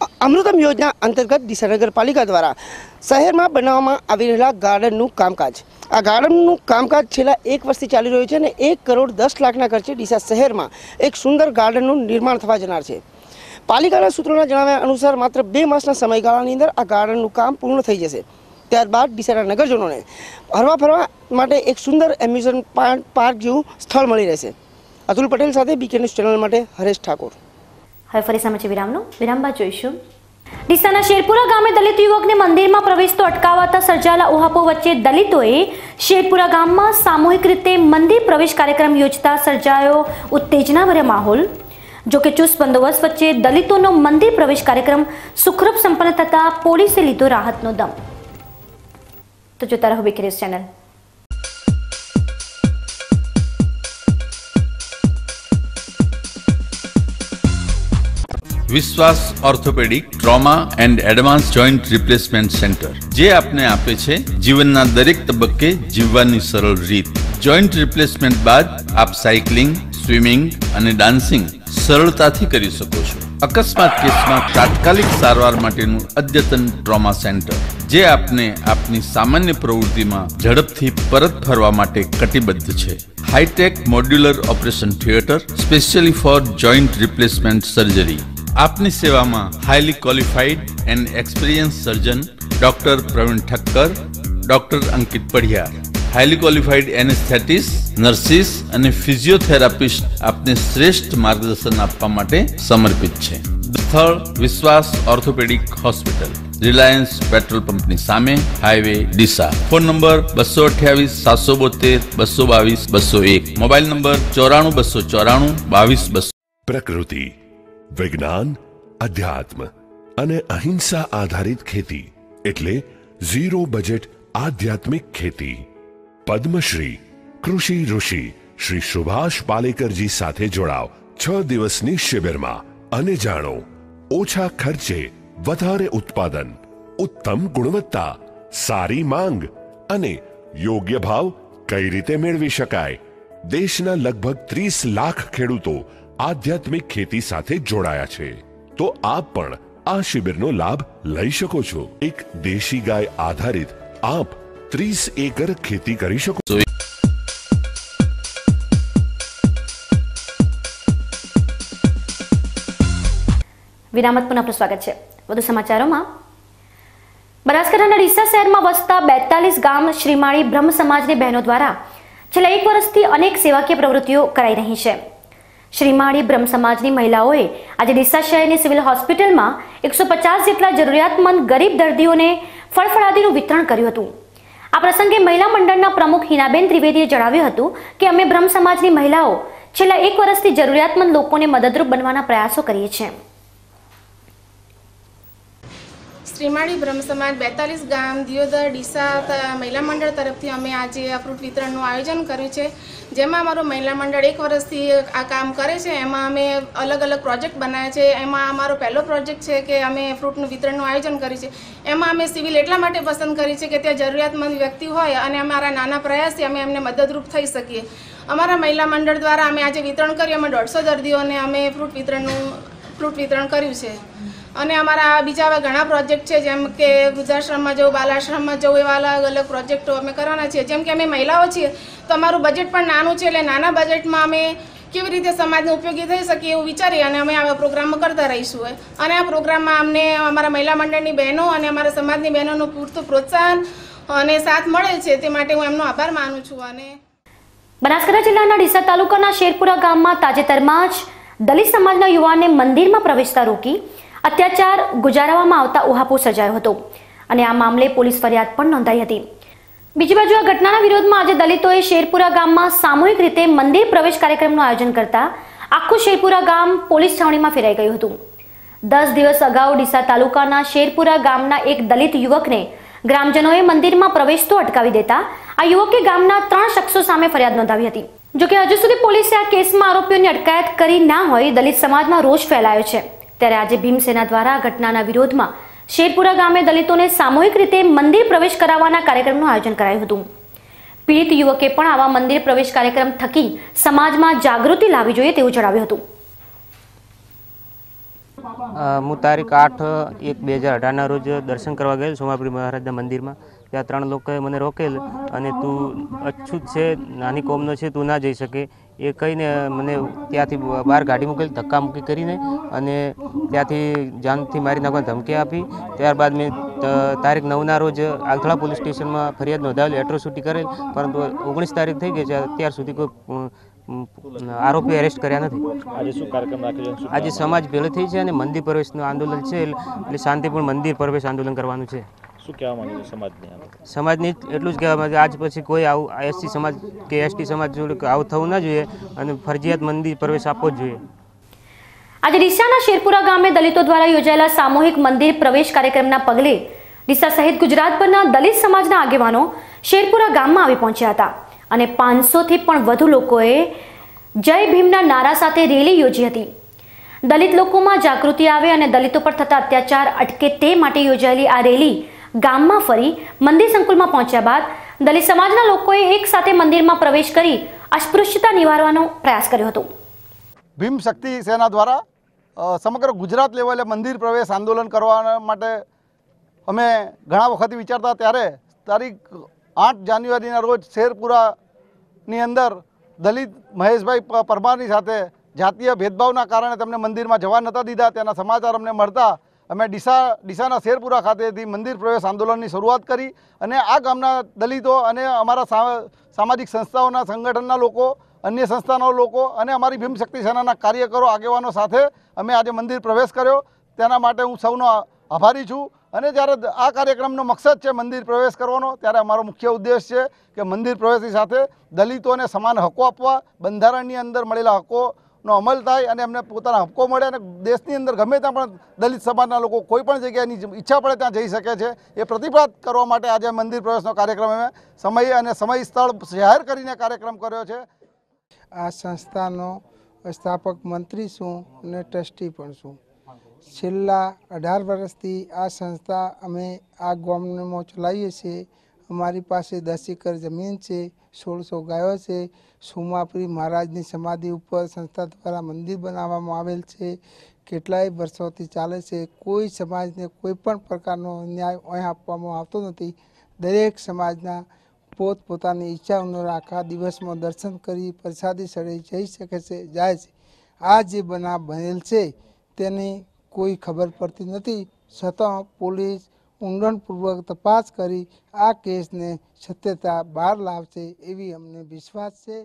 અમૃતમ યોજના અંતર્ગત ડીસા નગરપાલિકા દ્વારા શહેરમાં બનાવવામાં આવી રહેલા ગાર્ડનનું કામકાજ આ ગાર્ડનનું કામકાજ છેલ્લા એક વર્ષથી ચાલી રહ્યું છે અને એક કરોડ દસ લાખના ખર્ચે ડીસા શહેરમાં એક સુંદર ગાર્ડનનું નિર્માણ થવા જનાર છે. પાલિકાના સૂત્રોના જણાવ્યા અનુસાર માત્ર બે માસના સમયગાળાની અંદર આ ગાર્ડનનું કામ પૂર્ણ થઈ જશે. ત્યારબાદ ડીસાના નગરજનોને હરવા ફરવા માટે એક સુંદર એમ્યુઝમેન્ટ પાર્ક જેવું સ્થળ મળી રહેશે. અતુલ પટેલ સાથે બીકે ન્યૂઝ ચેનલ માટે હરેશ ઠાકોર. હવે ફરી સમાચાર વિરામનો વિરામ બાદ જોઈશું. ડીસાના શેરપુરા ગામે દલિત યુવકને મંદિરમાં પ્રવેશતો અટકાવાતા સર્જાયેલા ઉહાપો વચ્ચે દલિતોએ શેરપુરા ગામમાં સામૂહિક રીતે મંદિર પ્રવેશ કાર્યક્રમ યોજતા સર્જાયો ઉત્તેજનાભર્યો માહોલ. જોકે ચુસ્ત બંદોબસ્ત વચ્ચે દલિતોનો મંદિર પ્રવેશ કાર્યક્રમ સુખરૂપ સંપન્ન થતા પોલીસે લીધો રાહતનો દમ. તો જોતા રહો BK news channel. Vishwas orthopaedic trauma and advance joint replacement centre જે આપને આપે છે જીવનના દરેક તબક્કે જીવવાની સરળ રીત. જોઈન્ટ રિપ્લેસમેન્ટ બાદ આપ સાયકલિંગ, સ્વિમિંગ અને ડાન્સિંગ સરળતાથી કરી શકો છો. અકસ્માત કેસમાં તાત્કાલિક સારવાર માટેનું અદ્યતન ટ્રોમા સેન્ટર જે આપને આપની સામાન્ય પ્રવૃત્તિમાં ઝડપથી પરત ફરવા માટે કટિબદ્ધ છે. High tech modular operation theatre specially for joint replacement surgery. આપની સેવામાં highly qualified and experience surgeon doctor Pravin Thakkar, doctor Ankit Padhiyar, highly qualified anaesthetist, nurses અને ફિઝિયોથેરાપિસ્ટ આપને શ્રેષ્ઠ માર્ગદર્શન આપવા માટે સમર્પિત છે. સ્થળ વિશ્વાસ ઓર્થોપેડિક હોસ્પિટલ, રિલાયન્સ પેટ્રોલ પંપની સામે, હાઈવે ડીસા. ફોન નંબર બસો અઠ્યાવીસ સાતસો બોતેર બસો બાવીસ બસો એક. મોબાઈલ નંબર ચોરાણું બસો ચોરાણું બાવીસ બસો. પ્રકૃતિ, વિજ્ઞાન, અધ્યાત્મ અને અહિંસા આધારિત ખેતી એટલે ઝીરો બજેટ આધ્યાત્મિક ખેતી. પદ્મશ્રી કૃષિ ઋષિ શ્રી સુભાષ પાલેકરજી સાથે જોડાવ છ દિવસની શિબિરમાં અને જાણો ઓછા ખર્ચે વધારે ઉત્પાદન, ઉત્તમ ગુણવત્તા, સારી માંગ અને યોગ્ય ભાવ કઈ રીતે મેળવી શકાય. દેશના લગભગ ત્રીસ લાખ ખેડૂતો આધ્યાત્મિક ખેતી સાથે જોડાયા છે. તો આપ પણ આ શિબિરનો લાભ લઈ શકો છો. એક દેશી ગાય આધારિત આપ ત્રીસ એકર ખેતી કરી શકો છો. વિરામત પુનઃ આપનું સ્વાગત છે. વધુ સમાચારોમાં બનાસકાંઠાના ડીસા શહેરમાં વસતા બેતાલીસ ગામ શ્રીમાળી બ્રહ્મ સમાજની બહેનો દ્વારા છેલ્લા એક વર્ષથી અનેક સેવાકીય પ્રવૃત્તિઓ કરાઈ રહી છે. શ્રીમાળી બ્રહ્મ સમાજની મહિલાઓએ આજે ડીસા શહેરની સિવિલ હોસ્પિટલમાં એકસો પચાસ જેટલા જરૂરિયાતમંદ ગરીબ દર્દીઓને ફળફળાદીનું વિતરણ કર્યું હતું. આ પ્રસંગે મહિલા મંડળના પ્રમુખ હિનાબેન ત્રિવેદીએ જણાવ્યું હતું કે અમે બ્રહ્મ સમાજની મહિલાઓ છેલ્લા એક વર્ષથી જરૂરિયાતમંદ લોકોને મદદરૂપ બનવાના પ્રયાસો કરીએ છીએ. શ્રીમાળી બ્રહ્મ સમાજ બેતાલીસ ગામ દિયોદર ડીસા મહિલા મંડળ તરફથી અમે આજે આ ફ્રૂટ વિતરણનું આયોજન કર્યું છે, જેમાં અમારું મહિલા મંડળ એક વર્ષથી આ કામ કરે છે. એમાં અમે અલગ અલગ પ્રોજેક્ટ બનાવ્યા છે. એમાં અમારો પહેલો પ્રોજેક્ટ છે કે અમે ફ્રૂટનું વિતરણનું આયોજન કર્યું છે. એમાં અમે સિવિલ એટલા માટે પસંદ કરી છે કે ત્યાં જરૂરિયાતમંદ વ્યક્તિ હોય અને અમારા નાના પ્રયાસથી અમે એમને મદદરૂપ થઈ શકીએ. અમારા મહિલા મંડળ દ્વારા અમે આજે વિતરણ કર્યું. અમે દોઢસો દર્દીઓને અમે ફ્રૂટ વિતરણનું ફ્રૂટ વિતરણ કર્યું છે. અને અમારા બીજા આવા ઘણા પ્રોજેક્ટ છે, જેમ કે વૃદ્ધાશ્રમમાં જવું, બાલાશ્રમમાં જવું, એવા અલગ અલગ પ્રોજેક્ટો અમે કરવાના છીએ. જેમ કે અમે મહિલાઓ છીએ તો અમારું બજેટ પણ નાનું છે, એટલે નાના બજેટમાં અમે કેવી રીતે સમાજને ઉપયોગી થઈ શકીએ એવું વિચારી અને અમે આવા પ્રોગ્રામો કરતા રહીશું. અને આ પ્રોગ્રામમાં અમને અમારા મહિલા મંડળની બહેનો અને અમારા સમાજની બહેનોનું પૂરતું પ્રોત્સાહન અને સાથ મળે છે, તે માટે હું એમનો આભાર માનું છું. અને બનાસકાંઠા જિલ્લાના ડીસા તાલુકાના શેરપુરા ગામમાં તાજેતરમાં જ દલિત સમાજના યુવાનને મંદિરમાં પ્રવેશતા રોકી અત્યાચાર ગુજારવામાં આવતા ઉહાપો સર્જાયો હતો અને આ મામલે પોલીસ ફરિયાદ પણ નોંધાઈ હતી. બીજી બાજુ આ ઘટનાના વિરોધમાં આજે દલિતોએ શેરપુરા ગામમાં સામૂહિક રીતે મંદિર પ્રવેશ કાર્યક્રમનું આયોજન કરતા આખું શેરપુરા ગામ પોલીસ છાવણીમાં ફેરાઈ ગયું હતું. દસ દિવસ અગાઉ ડીસા તાલુકાના શેરપુરા ગામના એક દલિત યુવકને ગ્રામજનોએ મંદિરમાં પ્રવેશતો અટકાવી દેતા આ યુવકે ગામના ત્રણ શખ્સો સામે ફરિયાદ નોંધાવી હતી. જોકે હજુ સુધી પોલીસે આ કેસમાં આરોપીઓની અટકાયત કરી ના હોય દલિત સમાજમાં રોષ ફેલાયો છે. ત્યારે આજે ભીમસેના દ્વારા ઘટનાના વિરોધમાં શેરપુરા ગામે દલિતોને સામૂહિક રીતે મંદિર પ્રવેશ કરાવવાના કાર્યક્રમનું આયોજન કરાયું હતું. પીડિત યુવકે પણ આવા મંદિર પ્રવેશ કાર્યક્રમ થકી સમાજમાં જાગૃતિ લાવવી જોઈએ તેવું જણાવ્યું હતું. હું તારીખ આઠ એક બે હજાર અઢારના રોજ દર્શન કરવા ગયેલ સોમાપુરી મહારાજના મંદિરમાં. ત્યાં ત્રણ લોકોએ મને રોકેલ અને તું અછૂત છે, નાની કોમનો છે, તું ના જઈ શકે એ કહીને મને ત્યાંથી બહાર ગાડી મૂકેલ, ધક્કા મૂકી કરીને અને ત્યાંથી જાનથી મારી નાખવાની ધમકી આપી. ત્યારબાદ મેં તારીખ નવના રોજ આગથળા પોલીસ સ્ટેશનમાં ફરિયાદ નોંધાવેલી, એટ્રોસિટી કરેલ, પરંતુ ઓગણીસ તારીખ થઈ ગઈ છે, અત્યાર સુધી કોઈ આરોપી અરેસ્ટ કર્યા નથી. આજે શું કાર્યક્રમ રાખ્યો છે? આજે સમાજ ભેળો થઈ છે અને મંદિર પ્રવેશનું આંદોલન છે, એટલે શાંતિપૂર્ણ મંદિર પ્રવેશ આંદોલન કરવાનું છે. શું કહેવા માંગે છે સમાજને? સમાજને એટલું જ કહેવા માંગે, આજ પછી કોઈ આવું એસસી સમાજ કે એસટી સમાજ જોડે આવું થવું ના જોઈએ અને ફરજિયાત મંદિર પ્રવેશ આપવો જ જોઈએ. આજે ડીસાના શેરપુરા ગામે દલિતો દ્વારા યોજાયેલા સામૂહિક મંદિર પ્રવેશ કાર્યક્રમના પગલે ડીસા સહિત ગુજરાતભરના દલિત સમાજના આગેવાનો શેરપુરા ગામમાં આવી પહોંચ્યા હતા અને પાંચસોથી પણ વધુ લોકોએ જય ભીમના નારા સાથે રેલી યોજી હતી. દલિત લોકોમાં જાગૃતિ આવે અને દલિતો પર થતા અત્યાચાર અટકે તે માટે યોજાયેલી આ રેલી ગામમાં ફરી મંદિર સંકુલમાં પહોંચ્યા બાદ દલિત સમાજના લોકોએ એક સાથે મંદિરમાં પ્રવેશ કરી અસ્પૃશ્યતા નિવારવાનો પ્રયાસ કર્યો હતો. ભીમ શક્તિ સેના દ્વારા સમગ્ર ગુજરાત લેવલે મંદિર પ્રવેશ આંદોલન કરવા માટે અમે ઘણા વખત વિચારતા, ત્યારે તારીખ આઠ જાન્યુઆરીના રોજ શેરપુરાની અંદર દલિત મહેશભાઈ પરમારની સાથે જાતીય ભેદભાવના કારણે તેમને મંદિરમાં જવા નહોતા દીધા. તેના સમાચાર અમને મળતા અમે ડીસા ડીસાના શેરપુરા ખાતેથી મંદિર પ્રવેશ આંદોલનની શરૂઆત કરી અને આ ગામના દલિતો અને અમારા સામાજિક સંસ્થાઓના સંગઠનના લોકો, અન્ય સંસ્થાના લોકો અને અમારી ભીમ શક્તિ સેનાના કાર્યકરો આગેવાનો સાથે અમે આજે મંદિર પ્રવેશ કર્યો. તેના માટે હું સૌનો આભારી છું. અને જ્યારે આ કાર્યક્રમનો મકસદ છે મંદિર પ્રવેશ કરવાનો, ત્યારે અમારો મુખ્ય ઉદ્દેશ છે કે મંદિર પ્રવેશની સાથે દલિતોને સમાન હકો આપવા, બંધારણની અંદર મળેલા હકોનો અમલ થાય અને એમને પોતાના હકો મળે અને દેશની અંદર ગમે ત્યાં પણ દલિત સમાજના લોકો કોઈ પણ જગ્યાની ઈચ્છા પડે ત્યાં જઈ શકે છે એ પ્રતિપાદ કરવા માટે આજે મંદિર પ્રવેશનો કાર્યક્રમ અમે સમય અને સમય સ્થળ જાહેર કરીને કાર્યક્રમ કર્યો છે. આ સંસ્થાનો સ્થાપક મંત્રી છું અને ટ્રસ્ટી પણ છું. છેલ્લા અઢાર વર્ષથી આ સંસ્થા અમે આ ગામમાં ચલાવીએ છીએ. અમારી પાસે દસ એકર જમીન છે, સોળસો ગાયો છે. સોમાપુરી મહારાજની સમાધિ ઉપર સંસ્થા દ્વારા મંદિર બનાવવામાં આવેલ છે. કેટલાય વર્ષોથી ચાલે છે. કોઈ સમાજને કોઈ પણ પ્રકારનો ન્યાય અહીં આપવામાં આવતો નથી. દરેક સમાજના પોતપોતાની ઈચ્છા અનુસાર આખા દિવસમાં દર્શન કરી પ્રસાદી સડે જઈ શકે છે, જાય છે. આ જે બનાવ બનેલ છે તેની કોઈ ખબર પડતી નથી, છતાં પોલીસ ઊંડાણપૂર્વક તપાસ કરી આ કેસને સત્યતા બહાર લાવશે એવી અમને વિશ્વાસ છે.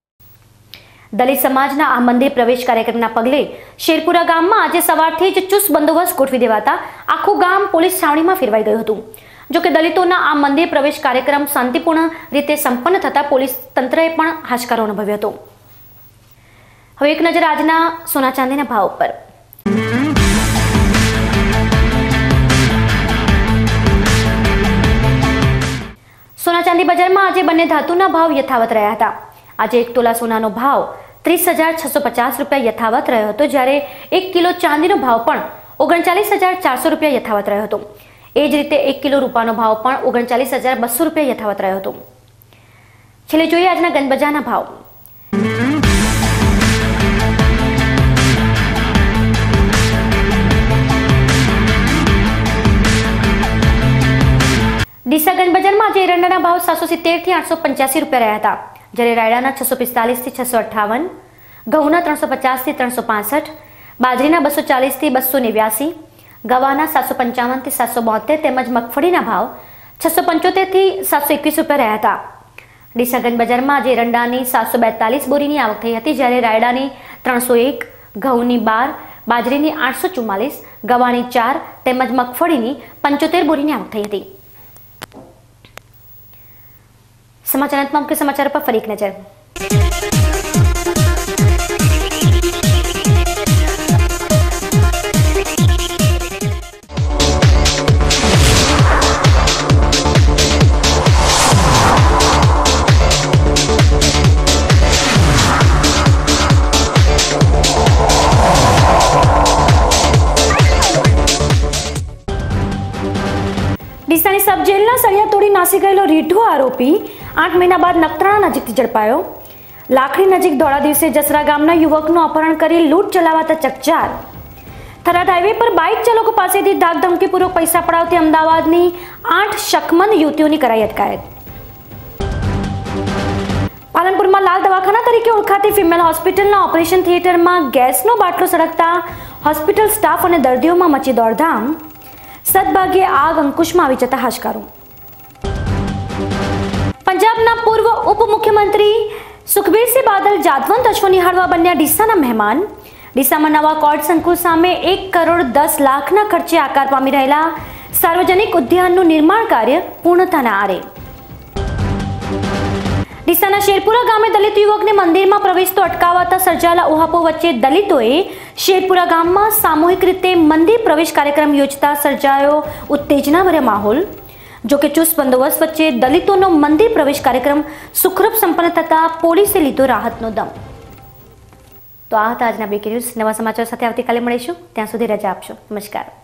દલિત સમાજના આ મંદિર પ્રવેશ કાર્યક્રમના પગલે શેરપુરા ગામમાં આજે સવારથી જ ચુસ્ત બંદોબસ્ત ગોઠવી દેવાતા આખું ગામ પોલીસ છાવણીમાં ફેરવાઈ ગયું હતું. જોકે દલિતોના આ મંદિર પ્રવેશ કાર્યક્રમ શાંતિપૂર્ણ રીતે સંપન્ન થતા પોલીસ તંત્રએ પણ હાશકારો અનુભવ્યો હતો. હવે એક નજર આજના સોના ચાંદીના ભાવ પર. સોના ચાંદી બજારમાં આજે બંને ધાતુના ભાવ યથાવત રહ્યા હતા. આજે એક તોલા સોનાનો ભાવ ત્રીસ હજાર છસો પચાસ રૂપિયા યથાવત રહ્યો હતો, જ્યારે એક કિલો ચાંદીનો ભાવ પણ ઓગણચાલીસ હજાર ચારસો રૂપિયા યથાવત રહ્યો હતો. એ જ રીતે એક કિલો રૂપાનો ભાવ પણ ઓગણચાલીસ હજાર બસો રૂપિયા યથાવત રહ્યો હતો. છેલ્લે જોઈએ આજના ગંજ બજારના ભાવ. ડીસા ગંજ બજારમાં આજે એરંડાના ભાવ સાતસો સિત્તેર થી આઠસો પંચ્યાસી રૂપિયા રહ્યા હતા, જ્યારે રાયડાના છસો પિસ્તાલીસ થી છસો અઠ્ઠાવન, ઘઉંના ત્રણસો પચાસ થી ત્રણસો પાસઠ, બાજરીના બસો ચાલીસ થી બસો નેવ્યાસી, ગવાના સાતસો પંચાવન થી સાતસો બોતેર તેમજ મગફળીના ભાવ છસો પંચોતેર થી સાતસો એકવીસ રૂપિયા રહ્યા હતા. ડીસા ગંજ બજારમાં આજે એરંડાની સાતસો બેતાલીસ બોરીની આવક થઈ હતી, જ્યારે રાયડાની ત્રણસો એક, ઘઉંની બાર, બાજરીની આઠસો ચુમ્માલીસ, ગવાની ચાર તેમજ મગફળીની પંચોતેર બોરીની આવક થઈ હતી. समाचार अंत में मुख्य समाचार पर फरी एक नजर. ડીસાની સબ જેલના સળિયા તોડી નાસી ગયેલો રીઢો આરોપી આઠ મહિના બાદ નખત્રાણા નજીકથી ઝડપાયો. લાખણી નજીક ધોળા દિવસે જસરા ગામના યુવકનું અપહરણ કરી લૂંટ ચલાવાતા ચકચાર. થરાદ હાઈવે પર બાઇક ચાલકો પાસેથી ધાકધમકીપૂર્વક પૈસા પડાવતી અમદાવાદની આઠ શકમંદ યુવતીઓની કરાઈ અટકાયત. પાલનપુરમાં લાલ દવાખાના તરીકે ઓળખાતી ફિમેલ હોસ્પિટલના ઓપરેશન થિયેટરમાં ગેસનો બાટલો સળગતા હોસ્પિટલ સ્ટાફ અને દર્દીઓમાં મચી દોડધામ. સદભાગ્યે આગ અંકુશમાં આવી જતા હાશકારો. પંજાબના પૂર્વ ઉપમુખ્યમંત્રી સુખબીરસિંહ બાદલ જાદવંત અશ્વ નિહાળવા બન્યા ડીસાના મહેમાન. ડીસામાં નવા કોર્ટ સંકુલ સામે એક કરોડ દસ લાખના ખર્ચે આકાર પામી રહેલા સાર્વજનિક ઉદ્યાનનું નિર્માણ કાર્ય પૂર્ણતાના આરે. ડીસાના શેરપુરા ગામે દલિત યુવકને મંદિરમાં પ્રવેશતો અટકાવતા સર્જાયેલા ઉહાપો વચ્ચે દલિતોએ શેરપુરા ગામમાં સામૂહિક રીતે મંદિર પ્રવેશ કાર્યક્રમ યોજતા સર્જાયો ઉત્તેજનાભર્યો માહોલ. જો કે ચુસ્ત બંદોબસ્ત વચ્ચે દલિતોનો મંદિર પ્રવેશ કાર્યક્રમ સુખરૂપ સંપન્ન થતા પોલીસે લીધો રાહતનો દમ. તો આ હતા આજના બ્રેકિંગ ન્યૂઝ. નવા સમાચાર સાથે આવતીકાલે મળીશું. ત્યાં સુધી રજા આપશો. નમસ્કાર.